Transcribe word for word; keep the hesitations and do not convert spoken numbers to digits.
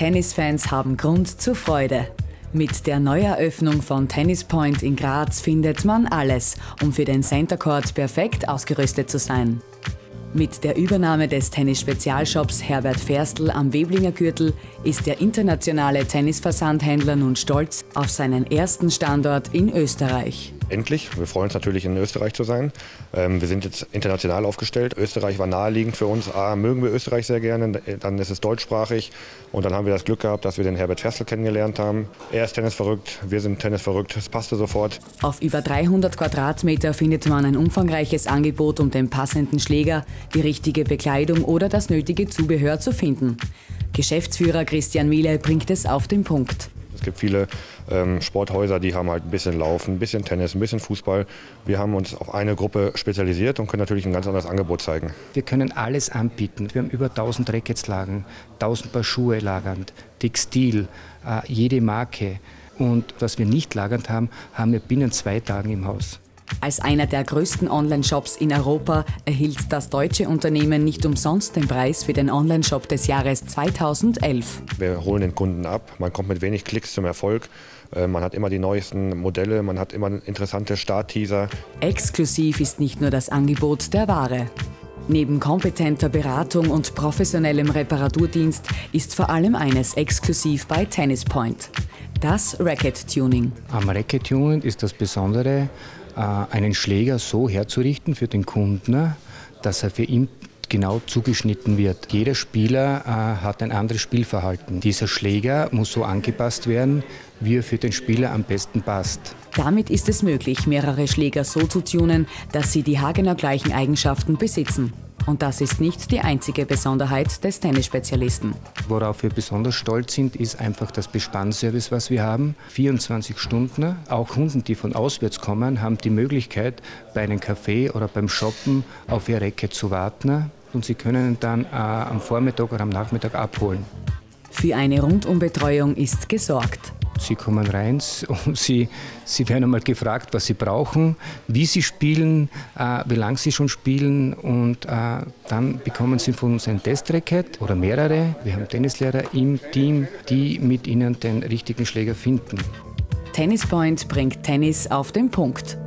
Tennisfans haben Grund zur Freude. Mit der Neueröffnung von Tennis Point in Graz findet man alles, um für den Center Court perfekt ausgerüstet zu sein. Mit der Übernahme des Tennis-Spezialshops Herbert Ferstl am Weblinger Gürtel ist der internationale Tennisversandhändler nun stolz auf seinen ersten Standort in Österreich. Endlich. Wir freuen uns natürlich, in Österreich zu sein. Wir sind jetzt international aufgestellt. Österreich war naheliegend für uns. A, mögen wir Österreich sehr gerne, dann ist es deutschsprachig. Und dann haben wir das Glück gehabt, dass wir den Herbert Ferstl kennengelernt haben. Er ist tennisverrückt, wir sind tennisverrückt. Es passte sofort. Auf über dreihundert Quadratmeter findet man ein umfangreiches Angebot, um den passenden Schläger, die richtige Bekleidung oder das nötige Zubehör zu finden. Geschäftsführer Christian Miele bringt es auf den Punkt. Es gibt viele ähm, Sporthäuser, die haben halt ein bisschen Laufen, ein bisschen Tennis, ein bisschen Fußball. Wir haben uns auf eine Gruppe spezialisiert und können natürlich ein ganz anderes Angebot zeigen. Wir können alles anbieten. Wir haben über tausend Rackets lagern, tausend Paar Schuhe lagern, Textil, äh, jede Marke. Und was wir nicht lagernd haben, haben wir binnen zwei Tagen im Haus. Als einer der größten Online-Shops in Europa erhielt das deutsche Unternehmen nicht umsonst den Preis für den Online-Shop des Jahres zweitausendelf. Wir holen den Kunden ab, man kommt mit wenig Klicks zum Erfolg. Man hat immer die neuesten Modelle, man hat immer interessante Startteaser. Exklusiv ist nicht nur das Angebot der Ware. Neben kompetenter Beratung und professionellem Reparaturdienst ist vor allem eines exklusiv bei Tennis Point: das Racket-Tuning. Am Racket-Tuning ist das Besondere, einen Schläger so herzurichten für den Kunden, dass er für ihn genau zugeschnitten wird. Jeder Spieler äh, hat ein anderes Spielverhalten. Dieser Schläger muss so angepasst werden, wie er für den Spieler am besten passt. Damit ist es möglich, mehrere Schläger so zu tunen, dass sie die haargenau gleichen Eigenschaften besitzen. Und das ist nicht die einzige Besonderheit des Tennisspezialisten. Worauf wir besonders stolz sind, ist einfach das Bespannservice, was wir haben. vierundzwanzig Stunden. Auch Kunden, die von auswärts kommen, haben die Möglichkeit, bei einem Café oder beim Shoppen auf ihr Racket zu warten. Und sie können dann äh, am Vormittag oder am Nachmittag abholen. Für eine Rundumbetreuung ist gesorgt. Sie kommen rein und sie, sie werden einmal gefragt, was sie brauchen, wie sie spielen, äh, wie lange sie schon spielen, und äh, dann bekommen sie von uns ein Testracket oder mehrere. Wir haben Tennislehrer im Team, die mit ihnen den richtigen Schläger finden. Tennis Point bringt Tennis auf den Punkt.